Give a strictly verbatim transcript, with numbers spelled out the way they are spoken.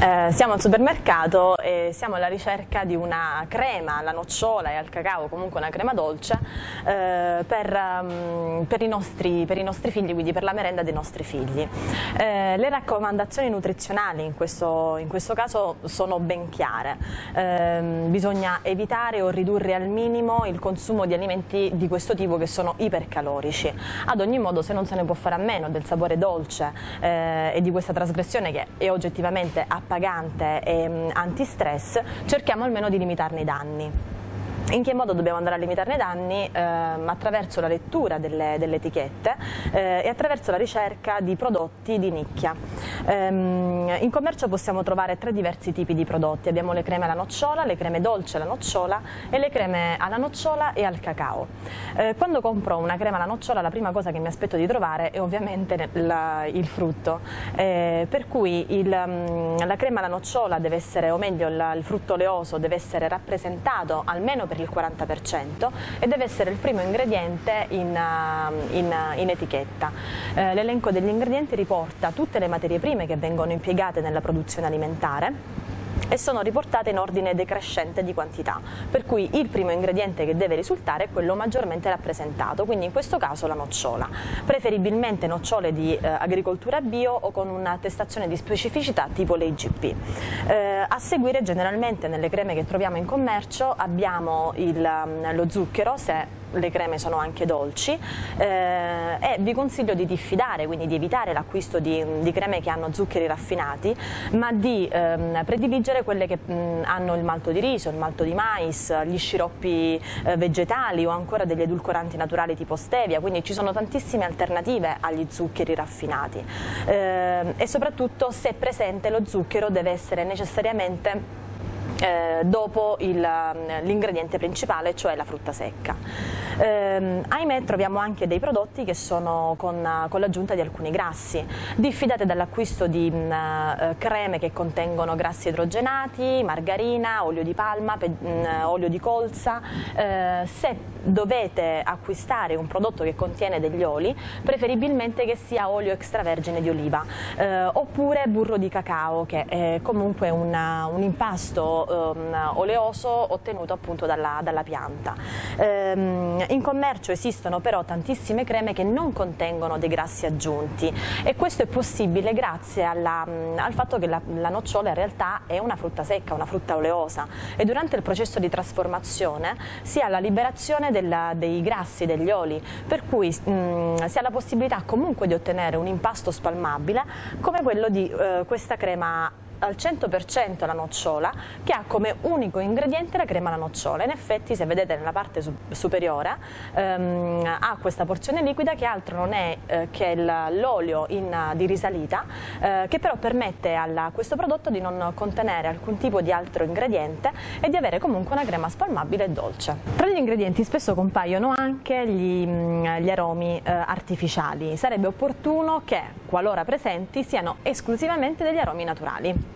Eh, siamo al supermercato e siamo alla ricerca di una crema alla nocciola e al cacao, comunque una crema dolce eh, per, um, per, i nostri, per i nostri figli, quindi per la merenda dei nostri figli. Eh, le raccomandazioni nutrizionali in questo, in questo caso sono ben chiare. Eh, bisogna evitare o ridurre al minimo il consumo di alimenti di questo tipo che sono ipercalorici. Ad ogni modo, se non se ne può fare a meno del sapore dolce eh, e di questa trasgressione che è oggettivamente appagante e mh, antistress, cerchiamo almeno di limitarne i danni. In che modo dobbiamo andare a limitarne i danni? Eh, attraverso la lettura delle, delle etichette eh, e attraverso la ricerca di prodotti di nicchia. Ehm, in commercio possiamo trovare tre diversi tipi di prodotti: abbiamo le creme alla nocciola, le creme dolci alla nocciola e le creme alla nocciola e al cacao. Eh, quando compro una crema alla nocciola, la prima cosa che mi aspetto di trovare è ovviamente la, il frutto, eh, per cui il, la crema alla nocciola deve essere, o meglio il, il frutto oleoso deve essere rappresentato almeno per il quaranta per cento e deve essere il primo ingrediente in, in, in etichetta. Eh, l'elenco degli ingredienti riporta tutte le materie prime che vengono impiegate nella produzione alimentare e sono riportate in ordine decrescente di quantità, per cui il primo ingrediente che deve risultare è quello maggiormente rappresentato, quindi in questo caso la nocciola, preferibilmente nocciole di eh, agricoltura bio o con un'attestazione di specificità tipo l'I G P. Eh, a seguire, generalmente nelle creme che troviamo in commercio abbiamo il, lo zucchero, se le creme sono anche dolci, eh, e vi consiglio di diffidare, quindi di evitare l'acquisto di, di creme che hanno zuccheri raffinati, ma di ehm, prediligere quelle che mh, hanno il malto di riso, il malto di mais, gli sciroppi eh, vegetali o ancora degli edulcoranti naturali tipo stevia, quindi ci sono tantissime alternative agli zuccheri raffinati. Eh, e soprattutto, se presente, lo zucchero deve essere necessariamente Eh, dopo l'ingrediente principale, cioè la frutta secca. Eh, ahimè, troviamo anche dei prodotti che sono con, con l'aggiunta di alcuni grassi. Diffidate dall'acquisto di mh, creme che contengono grassi idrogenati, margarina, olio di palma, pe, mh, olio di colza. Eh, se dovete acquistare un prodotto che contiene degli oli, preferibilmente che sia olio extravergine di oliva, eh, oppure burro di cacao, che è comunque una, un impasto oleoso ottenuto appunto dalla, dalla pianta. Ehm, in commercio esistono però tantissime creme che non contengono dei grassi aggiunti, e questo è possibile grazie alla, al fatto che la, la nocciola in realtà è una frutta secca, una frutta oleosa, e durante il processo di trasformazione si ha la liberazione della, dei grassi, degli oli, per cui mh, si ha la possibilità comunque di ottenere un impasto spalmabile come quello di eh, questa crema al cento per cento alla nocciola, che ha come unico ingrediente la crema alla nocciola. In effetti, se vedete nella parte su superiore, ehm, ha questa porzione liquida che altro non è eh, che l'olio di risalita, eh, che però permette a questo prodotto di non contenere alcun tipo di altro ingrediente e di avere comunque una crema spalmabile e dolce. Tra gli ingredienti spesso compaiono anche gli, gli aromi eh, artificiali. Sarebbe opportuno che, qualora presenti, siano esclusivamente degli aromi naturali.